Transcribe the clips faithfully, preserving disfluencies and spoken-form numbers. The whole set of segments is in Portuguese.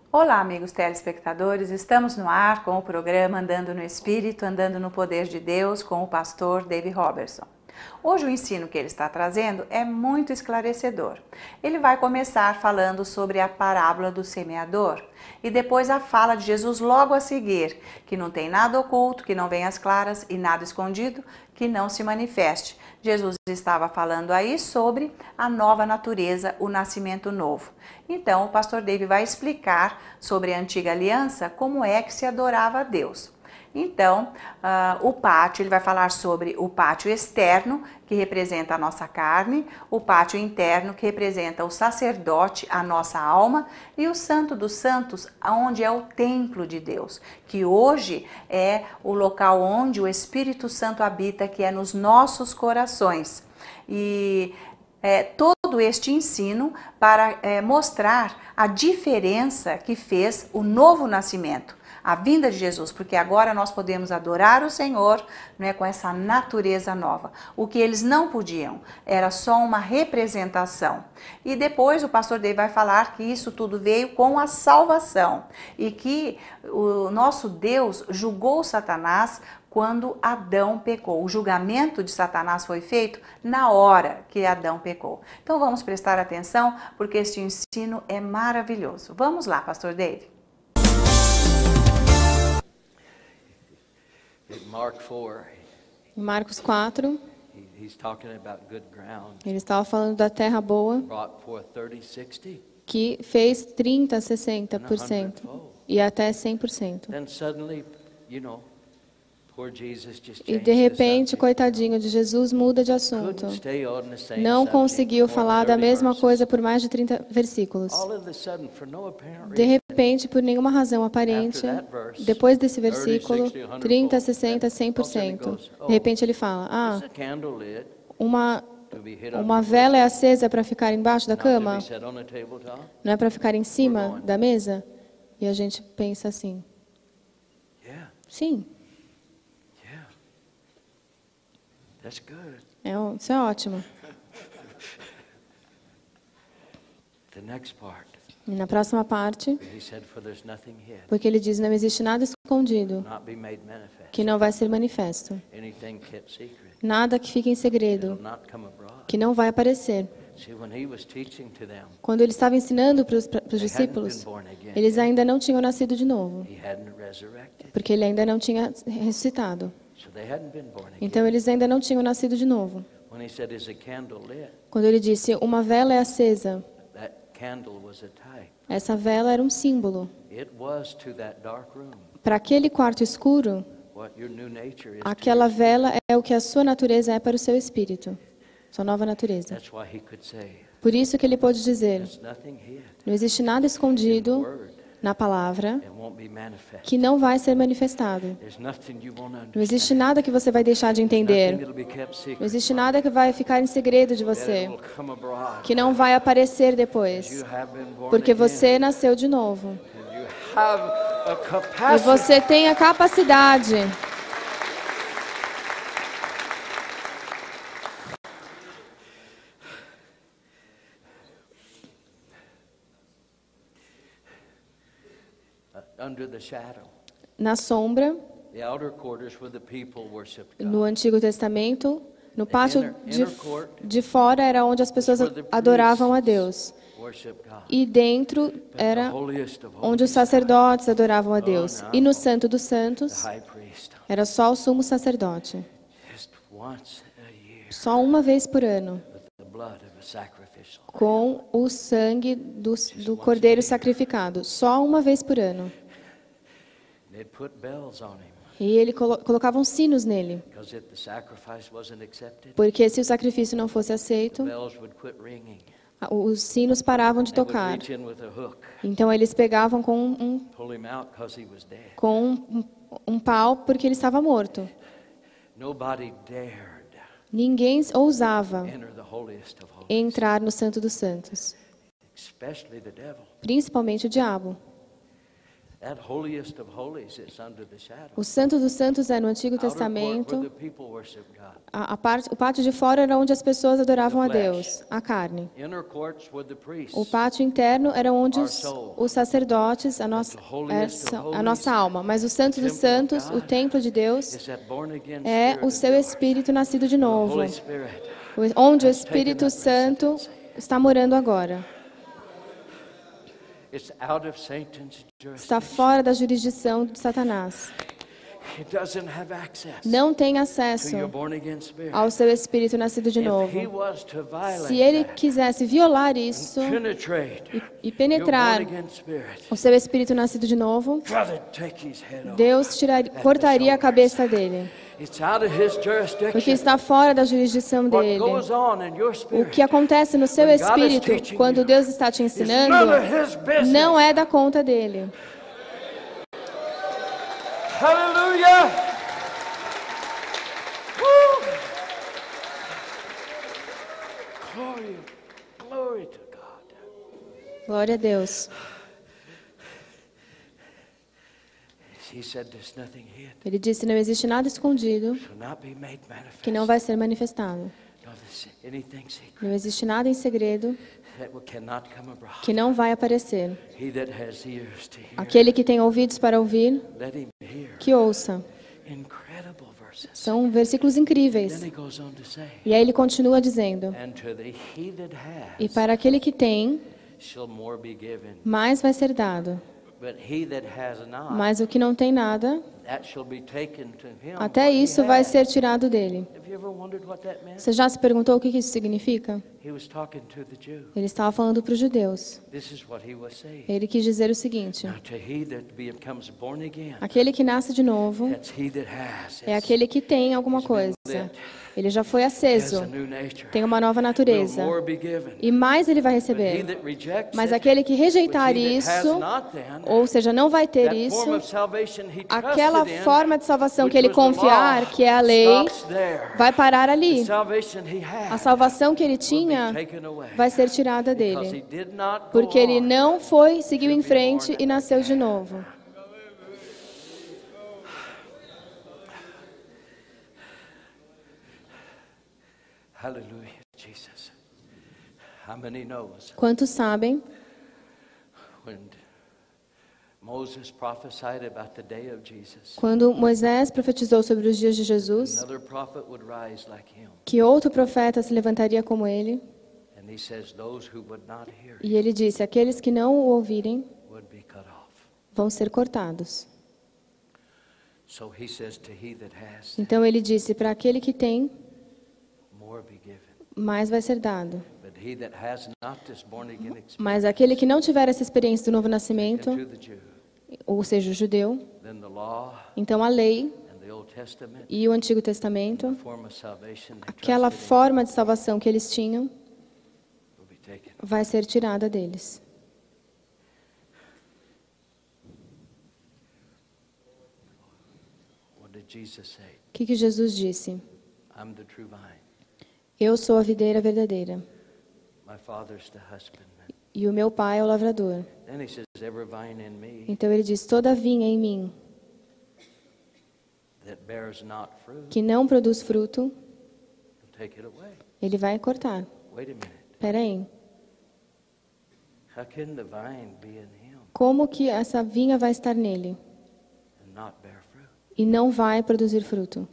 Olá, amigos telespectadores, estamos no ar com o programa Andando no Espírito, Andando no Poder de Deus, com o pastor David Robertson. Hoje o ensino que ele está trazendo é muito esclarecedor. Ele vai começar falando sobre a parábola do semeador e depois a fala de Jesus logo a seguir, que não tem nada oculto, que não vem às claras e nada escondido, que não se manifeste. Jesus estava falando aí sobre a nova natureza, o nascimento novo. Então, o pastor David vai explicar sobre a antiga aliança, como é que se adorava a Deus. Então, uh, o pátio, ele vai falar sobre o pátio externo, que representa a nossa carne, o pátio interno, que representa o sacerdote, a nossa alma, e o santo dos santos, onde é o templo de Deus, que hoje é o local onde o Espírito Santo habita, que é nos nossos corações. E é, todo este ensino para é, mostrar a diferença que fez o novo nascimento, a vinda de Jesus, porque agora nós podemos adorar o Senhor, né, com essa natureza nova. O que eles não podiam era só uma representação. E depois o pastor David vai falar que isso tudo veio com a salvação e que o nosso Deus julgou Satanás quando Adão pecou. O julgamento de Satanás foi feito na hora que Adão pecou. Então vamos prestar atenção, porque este ensino é maravilhoso. Vamos lá, pastor David. Em Marcos quatro, ele estava falando da terra boa, que fez trinta, sessenta por cento e até cem por cento. E de repente, coitadinho de Jesus, muda de assunto. Não conseguiu falar da mesma coisa por mais de trinta versículos. De repente, por nenhuma razão aparente, depois desse versículo, trinta, sessenta, cem por cento. De repente ele fala, ah, uma, uma vela é acesa para ficar embaixo da cama? Não é para ficar em cima da mesa? E a gente pensa assim, sim. É, isso é ótimo. E na próxima parte, porque ele diz, não existe nada escondido que não vai ser manifesto. Nada que fique em segredo, que não vai aparecer. Quando ele estava ensinando para os, para os discípulos, eles ainda não tinham nascido de novo, porque ele ainda não tinha ressuscitado. Então eles ainda não tinham nascido de novo. Quando ele disse, uma vela é acesa, essa vela era um símbolo. Para aquele quarto escuro, aquela vela é o que a sua natureza é para o seu espírito, sua nova natureza. Por isso que ele pôde dizer, não existe nada escondido na palavra que não vai ser manifestado. Não existe nada que você vai deixar de entender. Não existe nada que vai ficar em segredo de você, que não vai aparecer depois, porque você nasceu de novo. E você tem a capacidade na sombra, no Antigo Testamento, no pátio de, de fora era onde as pessoas adoravam a Deus. E dentro era onde os sacerdotes adoravam a Deus. E no Santo dos Santos era só o sumo sacerdote. Só uma vez por ano, com o sangue do, do cordeiro sacrificado. Só uma vez por ano. E ele colo colocavam sinos nele. Porque se o sacrifício não fosse aceito, os sinos paravam de tocar. Então eles pegavam com um, com um, um pau porque ele estava morto. Ninguém ousava entrar no Santo dos Santos. Principalmente o diabo. O Santo dos Santos é no Antigo Testamento. A, a parte, o pátio de fora era onde as pessoas adoravam a Deus, a carne. O pátio interno era onde os, os sacerdotes, a nossa, essa, a nossa alma. Mas o Santo dos Santos, o templo de Deus, é o seu Espírito nascido de novo, onde o Espírito Santo está morando agora. Está fora da jurisdição de Satanás. Não tem acesso ao seu Espírito nascido de novo. Se ele quisesse violar isso e, e penetrar o seu Espírito nascido de novo, Deus tiraria, cortaria a cabeça dele. Porque está fora da jurisdição dele. O que acontece no seu espírito, quando Deus está te ensinando, não é da conta dele. Aleluia! Glory, glory to God. Glória a Deus. Ele disse, não existe nada escondido que não vai ser manifestado. Não existe nada em segredo que não vai aparecer. Aquele que tem ouvidos para ouvir, que ouça. São versículos incríveis. E aí ele continua dizendo, e para aquele que tem, mais vai ser dado. Mas o que não tem nada, até isso vai ser tirado dele. Você já se perguntou o que isso significa? Ele estava falando para os judeus. Ele quis dizer o seguinte: aquele que nasce de novo é aquele que tem alguma coisa. Ele já foi aceso, tem uma nova natureza, e mais ele vai receber. Mas aquele que rejeitar isso, ou seja, não vai ter isso, aquela forma de salvação que ele confiar, que é a lei, vai parar ali. A salvação que ele tinha vai ser tirada dele, porque ele não foi, seguiu em frente e nasceu de novo. Hallelujah, Jesus. How many knows? Quantos sabem? When Moses prophesied about the day of Jesus, quando Moisés profetizou sobre os dias de Jesus, another prophet would rise like him. Que outro profeta se levantaria como ele. And he says, those who would not hear E ele disse, aqueles que não o ouvirem would be cut off. Vão ser cortados. So he says, to he that has, então ele disse, para aquele que tem, more be given. mais vai ser dado. But he that has not this born again experience, Mas aquele que não tiver essa experiência do novo nascimento, to the Jew, ou seja, o judeu, then the law então a lei and the Old Testament, e o Antigo Testamento, the form of salvation they aquela trusted in, forma de salvação que eles tinham, will be taken. vai ser tirada deles. What did Jesus say? O que, que Jesus disse? I'm the true vine. Eu sou a videira verdadeira. My Father's the husbandman. E o meu pai é o lavrador. Then he says, every vine in me Então ele diz, toda vinha em mim that bears not fruit, que não produz fruto, he'll take it away. ele vai cortar. Wait a minute. Espera aí. How can the vine be in him Como que essa vinha vai estar nele and not bear fruit? e não vai produzir fruto?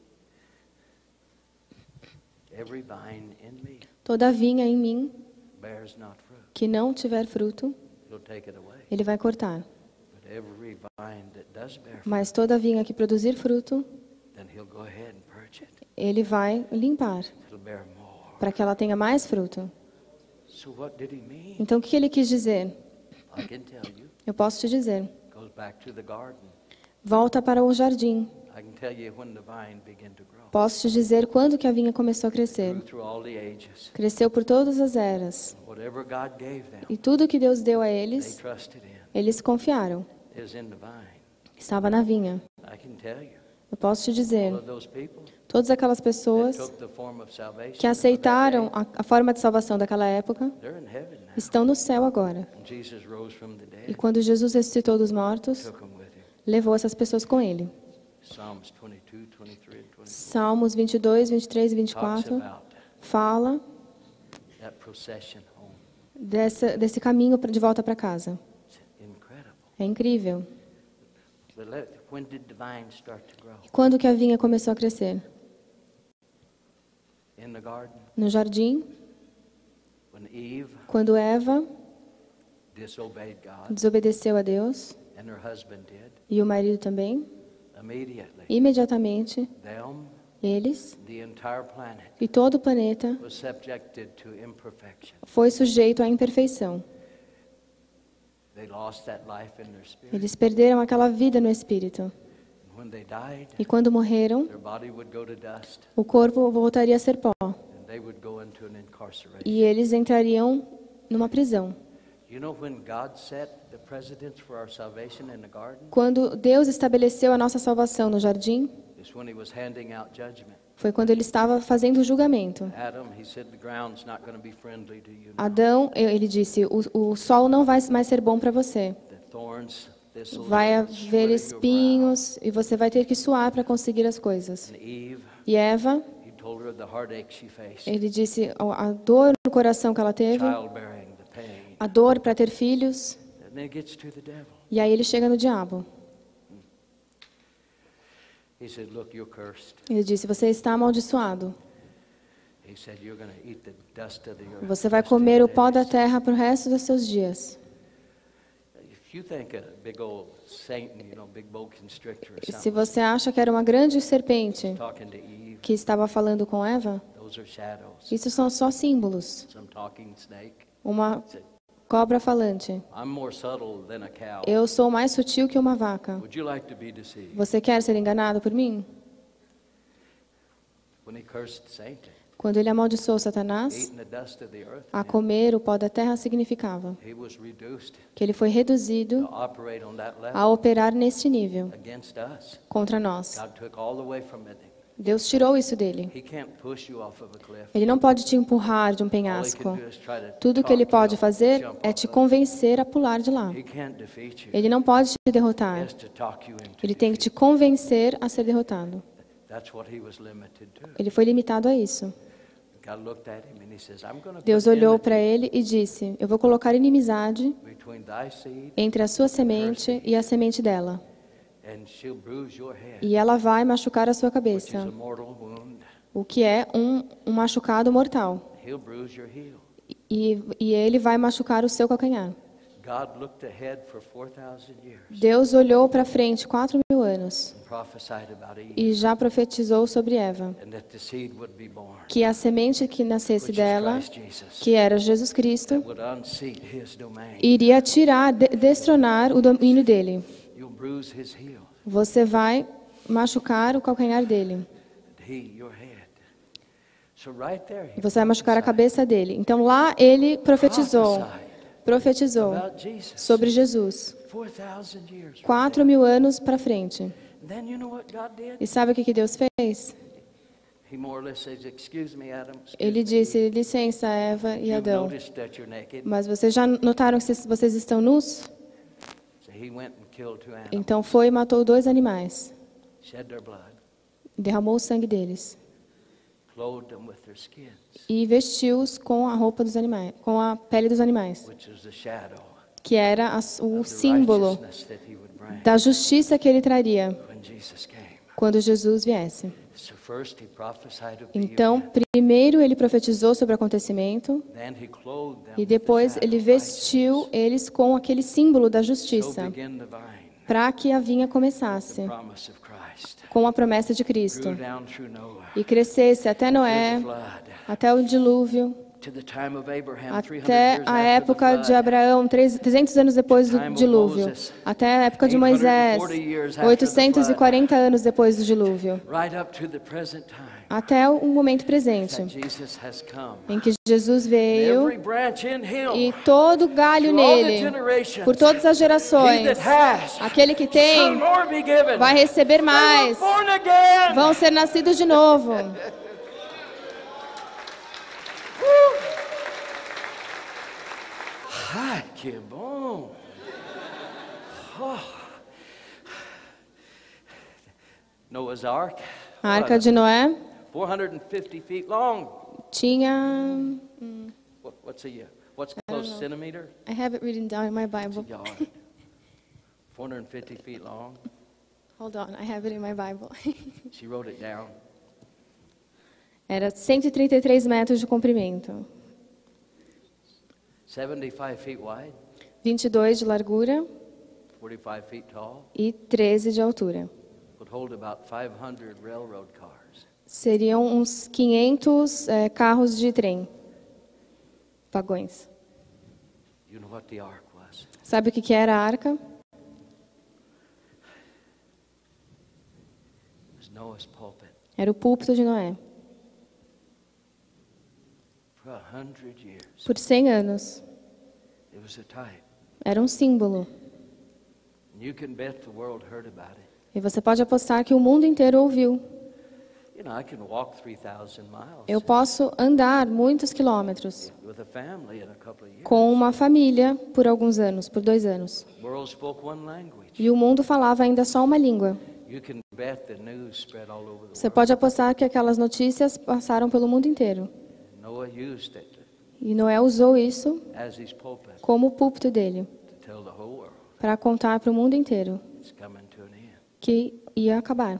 Every vine in me Toda vinha em mim bears not fruit, que não tiver fruto, he'll take it away. ele vai cortar. But every vine that does bear fruit, Mas toda vinha que produzir fruto, then he'll go ahead and purge it. ele vai limpar, It'll bear more. para que ela tenha mais fruto. So what did he mean? Então o que ele quis dizer? I can tell you. Eu posso te dizer. Goes back to the garden. Volta para o jardim. I can tell you when the vine began to grow. Posso te dizer quando que a vinha começou a crescer. Grew through all the ages. Cresceu por todas as eras. Whatever God gave them, E tudo que Deus deu a they eles, trusted in. eles confiaram. Is in the vine. Estava na vinha. I can tell you. Eu posso te dizer, todas aquelas pessoas que aceitaram a, a forma de salvação daquela época estão no céu agora. E quando Jesus ressuscitou dos mortos, levou essas pessoas com ele. Salmos vinte e dois, vinte e três e vinte e quatro fala dessa, desse caminho de volta para casa. É incrível. E quando que a vinha começou a crescer? No jardim, quando Eva desobedeceu a Deus, e o marido também, imediatamente, eles e todo o planeta foi sujeito à imperfeição. Eles perderam aquela vida no espírito. E quando morreram, o corpo voltaria a ser pó. E eles entrariam numa prisão. Quando Deus estabeleceu a nossa salvação no jardim, foi quando Ele estava fazendo o julgamento. Adão, ele disse, o, o sol não vai mais ser bom para você. Vai haver espinhos e você vai ter que suar para conseguir as coisas. E Eva, ele disse a dor no coração que ela teve, a dor para ter filhos. E aí ele chega no diabo. Ele disse, você está amaldiçoado. Você vai comer o pó da terra para o resto dos seus dias. Se você acha que era uma grande serpente que estava falando com Eva, isso são só símbolos. Uma cobra falante. Eu sou mais sutil que uma vaca. Você quer ser enganado por mim? Quando ele amaldiçoou Satanás, a comer o pó da terra significava que ele foi reduzido a operar neste nível contra nós. Deus tirou isso dele. Ele não pode te empurrar de um penhasco. Tudo que ele pode fazer é te convencer a pular de lá. Ele não pode te derrotar. Ele tem que te convencer a ser derrotado. Ele foi limitado a isso. Deus olhou para ele e disse, eu vou colocar inimizade entre a sua semente e a semente dela. E ela vai machucar a sua cabeça, o que é um, um machucado mortal. E, e ele vai machucar o seu calcanhar. Deus olhou para frente quatro mil anos e já profetizou sobre Eva, que a semente que nascesse dela, que era Jesus Cristo, iria tirar, de, destronar o domínio dele. Você vai machucar o calcanhar dele. Você vai machucar a cabeça dele. Então lá ele profetizou. Profetizou sobre Jesus. Quatro mil anos para frente. E sabe o que Deus fez? Ele disse, licença, Eva e Adão. Mas vocês já notaram que vocês estão nus? Então foi e matou dois animais. Derramou o sangue deles. E vestiu-os com a roupa dos animais, com a pele dos animais, que era o símbolo da justiça que ele traria quando Jesus viesse. Então, primeiro ele profetizou sobre o acontecimento e depois ele vestiu eles com aquele símbolo da justiça para que a vinha começasse com a promessa de Cristo e crescesse até Noé, até o dilúvio, até a época de Abraão, trezentos anos depois do dilúvio, até a época de Moisés, oitocentos e quarenta anos depois do dilúvio, até o momento presente, em que Jesus veio e todo galho nele, por todas as gerações, aquele que tem vai receber mais, vão ser nascidos de novo. Ai, que bom! Oh. Noah's Ark. A Arca de Noé four hundred fifty feet long. Tinha. What, what's a what's close centimeter? I have it written down in my Bible. four hundred fifty feet long. Hold on, I have it in my Bible. She wrote it down. Era cento e trinta e três metros de comprimento. seventy-five feet wide. vinte e dois de largura. forty-five feet tall. E treze de altura. Would hold about five hundred railroad cars. Seriam uns quinhentos é, carros de trem. Vagões. You know what the ark was? Sabe o que que era a arca? It was Noah's pulpit. Era o púlpito de Noé. For a hundred years. Por cem anos. It was a type. Era um símbolo. And you can bet the world heard about it. E você pode apostar que o mundo inteiro ouviu. You know, I can walk three thousand miles. Eu posso andar muitos quilômetros With a family in a couple of years. Com uma família por alguns anos, por dois anos. The world spoke one language. E o mundo falava ainda só uma língua. You can bet the news spread all over the Você world. pode apostar que aquelas notícias passaram pelo mundo inteiro. Noah used it E Noé usou isso as his pulpit como o púlpito dele, to tell the whole world para contar para o mundo inteiro it's coming to an end. que ia acabar.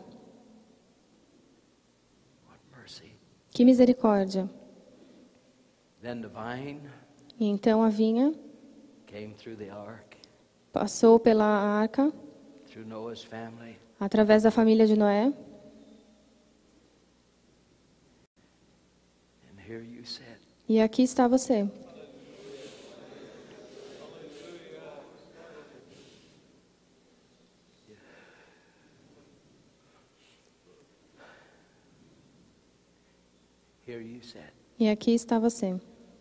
What mercy. Que misericórdia. Then the vine E então a vinha came through the ark, passou pela arca, through Noah's family. através da família de Noé. And here you sit. E aqui está você. Here you sit. E aqui está você.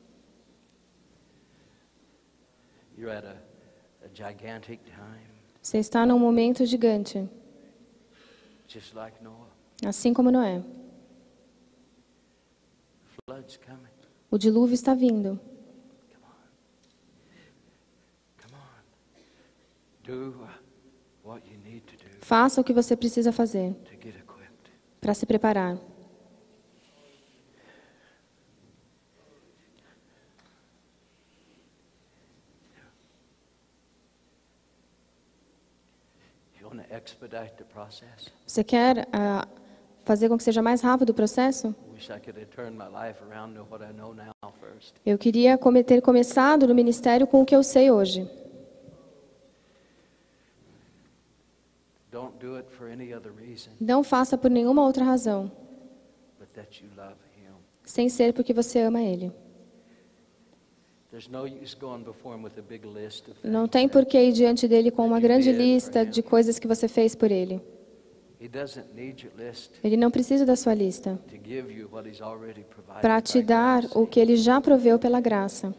You're at a, a gigantic time, Você está num momento gigante, just like Noah. assim como Noé. Flood's coming. O dilúvio está vindo. Come on. Come on. Do what you need to do Faça o que você precisa fazer to get equipped. para se preparar. You want to expedite the process? Você quer ah, fazer com que seja mais rápido o processo? Wish I could have turned my life around to what I know now first. Eu queria come- ter começado no ministério com o que eu sei hoje. Don't do it for any other reason Não faça por nenhuma outra razão, but that you love him. sem ser porque você ama Ele. There's no use going before him with a big list of Não things tem that por que ir diante dele com uma grande lista de coisas que você fez por Ele. he doesn't need your list Ele não precisa da sua lista to give you what he's already provided. para te by dar grace. o que Ele já proveu pela graça.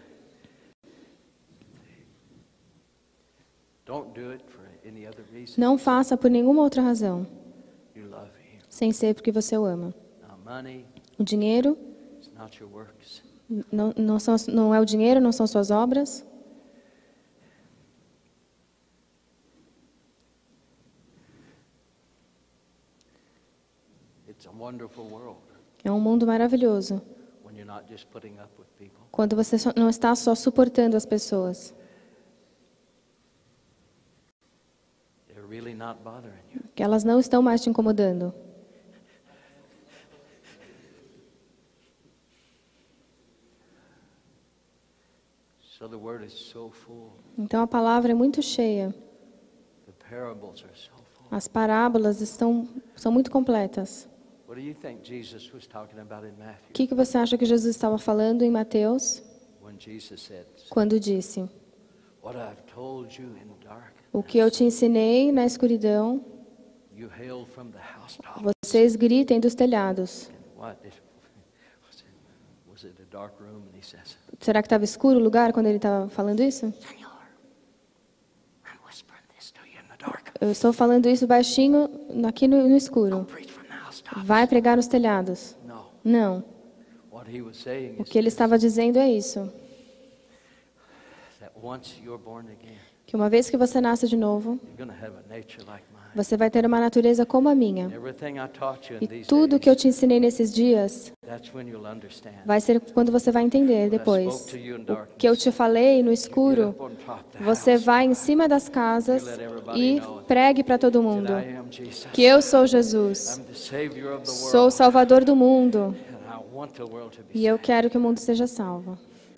Don't do it for any other reason. Não faça por nenhuma outra razão, You love him. sem ser porque você o ama. Now, money O dinheiro is not your works. não, não, são, não é o dinheiro, não são suas obras. It's a wonderful world É um mundo maravilhoso, when you're not just putting up with people. quando você só- não está só suportando as pessoas, They're really not bothering you. que elas não estão mais te incomodando. So the word is so full. Então a palavra é muito cheia. The parables are so full. As parábolas estão, são muito completas. What do you think Jesus was talking about in O Matthew que, que você acha que Jesus estava falando em Mateus when Jesus said, quando disse: "What I've told you in dark, o que eu te ensinei na escuridão, Vocês gritem dos telhados. Será que estava escuro o lugar quando ele estava falando isso? Eu estou falando isso baixinho aqui no, no escuro. Vai pregar nos telhados. Não. O que ele estava dizendo é isso. Que uma vez que você nasce de novo, você vai ter uma natureza como a minha. E tudo que eu te ensinei nesses dias vai ser quando você vai entender depois. O que eu te falei no escuro, você vai em cima das casas e pregue para todo mundo que eu sou Jesus, sou o Salvador do mundo e eu quero que o mundo seja salvo.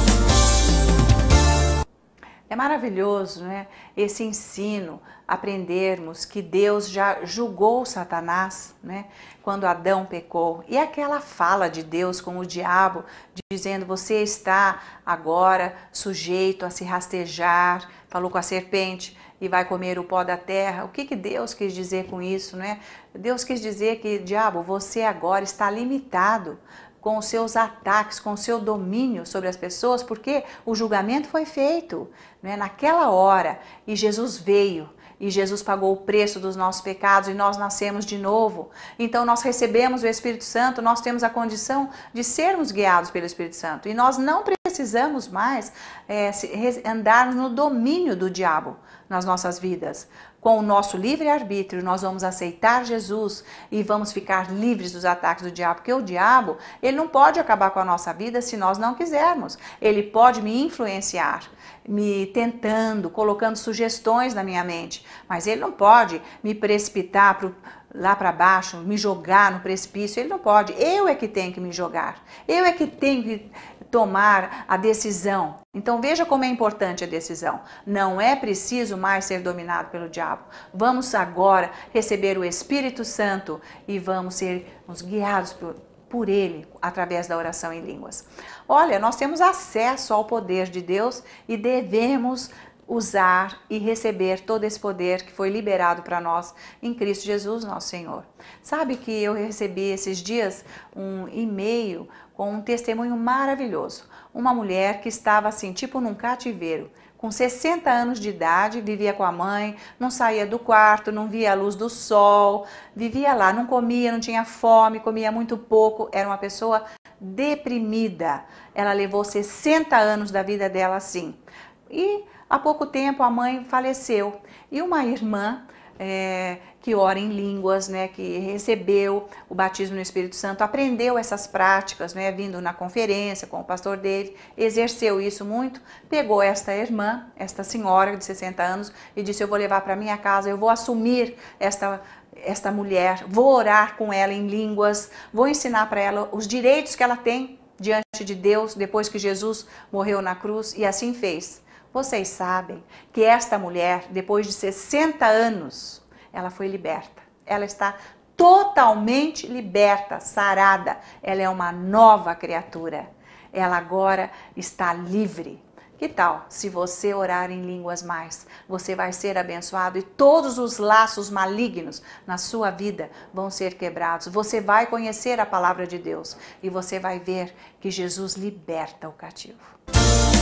É maravilhoso, né? Esse ensino, aprendermos que Deus já julgou Satanás, né? Quando Adão pecou. E aquela fala de Deus com o diabo, dizendo, você está agora sujeito a se rastejar, falou com a serpente, e vai comer o pó da terra. O que, que Deus quis dizer com isso, né? Deus quis dizer que, diabo, você agora está limitado com os seus ataques, com o seu domínio sobre as pessoas, porque o julgamento foi feito, né, naquela hora, e Jesus veio, e Jesus pagou o preço dos nossos pecados, e nós nascemos de novo. Então nós recebemos o Espírito Santo, nós temos a condição de sermos guiados pelo Espírito Santo, e nós não precisamos mais é, andar no domínio do diabo nas nossas vidas. Com o nosso livre-arbítrio, nós vamos aceitar Jesus e vamos ficar livres dos ataques do diabo, porque o diabo, ele não pode acabar com a nossa vida se nós não quisermos. Ele pode me influenciar, me tentando, colocando sugestões na minha mente, mas ele não pode me precipitar pro, lá para baixo, me jogar no precipício, ele não pode. Eu é que tenho que me jogar, eu é que tenho que tomar a decisão. Então veja como é importante a decisão. Não é preciso mais ser dominado pelo diabo. Vamos agora receber o Espírito Santo e vamos ser guiados por, por ele através da oração em línguas. Olha, nós temos acesso ao poder de Deus e devemos usar e receber todo esse poder que foi liberado para nós em Cristo Jesus, nosso Senhor. Sabe que eu recebi esses dias um e-mail com um testemunho maravilhoso. Uma mulher que estava assim, tipo num cativeiro, com sessenta anos de idade, vivia com a mãe, não saía do quarto, não via a luz do sol, vivia lá, não comia, não tinha fome, comia muito pouco, era uma pessoa deprimida. Ela levou sessenta anos da vida dela assim. E há pouco tempo a mãe faleceu e uma irmã é, que ora em línguas, né, que recebeu o batismo no Espírito Santo, aprendeu essas práticas, né, vindo na conferência com o pastor Dave, exerceu isso muito, pegou esta irmã, esta senhora de sessenta anos e disse, eu vou levar para minha casa, eu vou assumir esta esta mulher, vou orar com ela em línguas, vou ensinar para ela os direitos que ela tem diante de Deus depois que Jesus morreu na cruz, e assim fez. Vocês sabem que esta mulher, depois de sessenta anos, ela foi liberta. Ela está totalmente liberta, sarada. Ela é uma nova criatura. Ela agora está livre. Que tal se você orar em línguas mais? Você vai ser abençoado e todos os laços malignos na sua vida vão ser quebrados. Você vai conhecer a palavra de Deus e você vai ver que Jesus liberta o cativo.